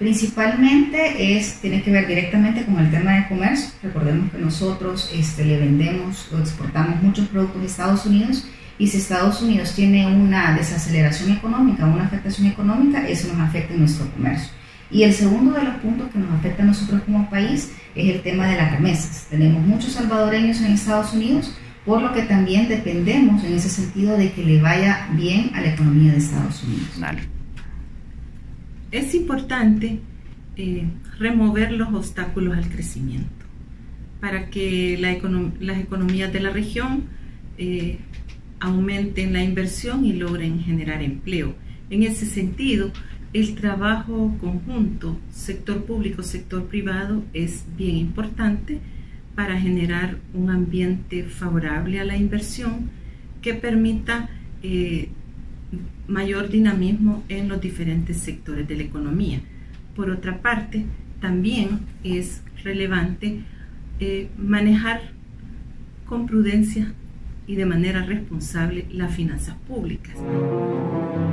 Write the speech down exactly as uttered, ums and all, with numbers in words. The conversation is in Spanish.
Principalmente es, tiene que ver directamente con el tema de comercio. Recordemos que nosotros este, le vendemos o exportamos muchos productos a Estados Unidos, y si Estados Unidos tiene una desaceleración económica, una afectación económica, eso nos afecta en nuestro comercio. Y el segundo de los puntos que nos afecta a nosotros como país es el tema de las remesas. Tenemos muchos salvadoreños en Estados Unidos, por lo que también dependemos en ese sentido de que le vaya bien a la economía de Estados Unidos. Vale. Es importante eh, remover los obstáculos al crecimiento para que la econom las economías de la región eh, aumenten la inversión y logren generar empleo. En ese sentido, el trabajo conjunto, sector público, sector privado, es bien importante para generar un ambiente favorable a la inversión que permita eh, mayor dinamismo en los diferentes sectores de la economía. Por otra parte, también es relevante eh, manejar con prudencia y de manera responsable las finanzas públicas.